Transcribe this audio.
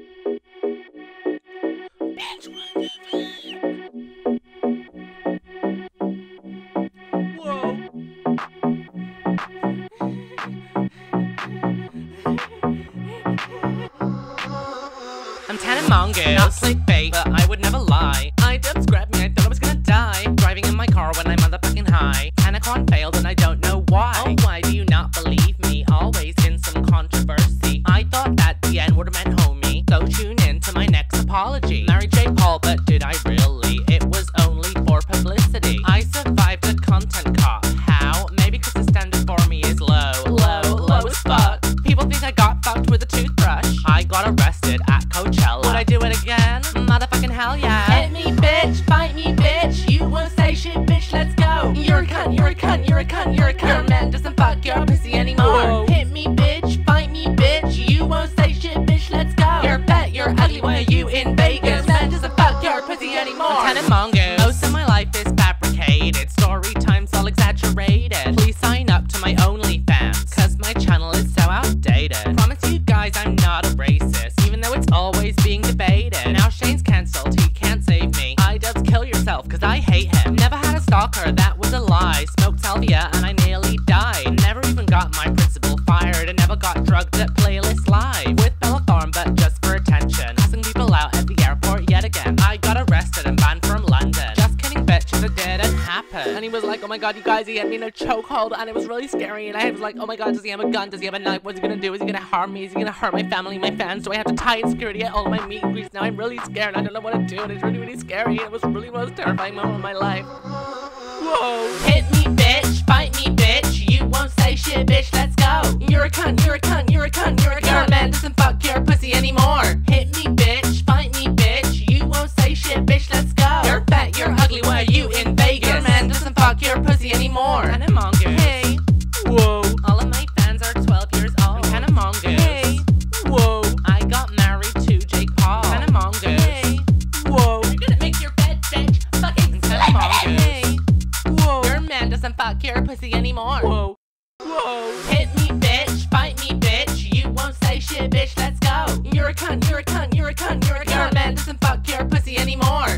I'm tan and mongoose, not clickbait, but I would never lie. iDubbbz grabbed me, I thought I was gonna die. Driving in my car when I'm motherfucking high. Canacon failed and I don't know why. Oh, why do you not believe me? Always in some controversy. I thought that the N-word meant homie, so tune in to my next apology. Married Jake Paul, but did I really? It was only for publicity. I survived a content cop. How? Maybe cause the standard for me is low as fuck. People think I got fucked with a toothbrush. I got arrested at Coachella. Would I do it again? Motherfucking hell yeah. Hit me bitch, fight me bitch. You won't say shit bitch, let's go. You're a cunt, you're a cunt, you're a cunt, you're a cunt. Your man doesn't fuck your pussy anymore. Whoa. Hit me bitch, fight me bitch. You won't say shit bitch, let's go. You're fat, you're ugly, why are you in Vegas? Your man doesn't fuck your pussy anymore. I'm tan and mongoose. Most of my life is fabricated. Story time's all exaggerated. Please sign up to my OnlyFans, cause my channel is so outdated. Promise you guys I'm not a racist, even though it's always being debated. Now Shane's cancelled, he can't save me. iDubbbz, kill yourself, cause I hate him. Never had a stalker, that was a lie. Smoked salvia and I nearly died. Never even got my principal fired, and never got drugged at Playlist Live. With Bella Thorne, but just for attention. Passing people out at the airport yet again. I got arrested and banned from London. Just kidding bitches, it didn't happen. And he was like, oh my god, you guys, he had me in a chokehold, and it was really scary. And I was like, oh my god, does he have a gun? Does he have a knife? What's he gonna do? Is he gonna harm me? Is he gonna hurt my family, my fans? Do I have to tie in security at all of my meet and greets? Now I'm really scared. I don't know what to do, and it's really scary. It was really the most terrifying moment of my life. Whoa. Hit me bitch, fight me bitch. You won't say shit bitch, let's go. You're a cunt, you're a cunt, you're a cunt, you're a cunt. Your man doesn't fuck your pussy anymore. Hit me bitch, fight me bitch. You won't say shit bitch, let's go. You're fat, you're ugly, why are you in Vegas? Your man doesn't fuck your pussy anymore. Tan and mongoose.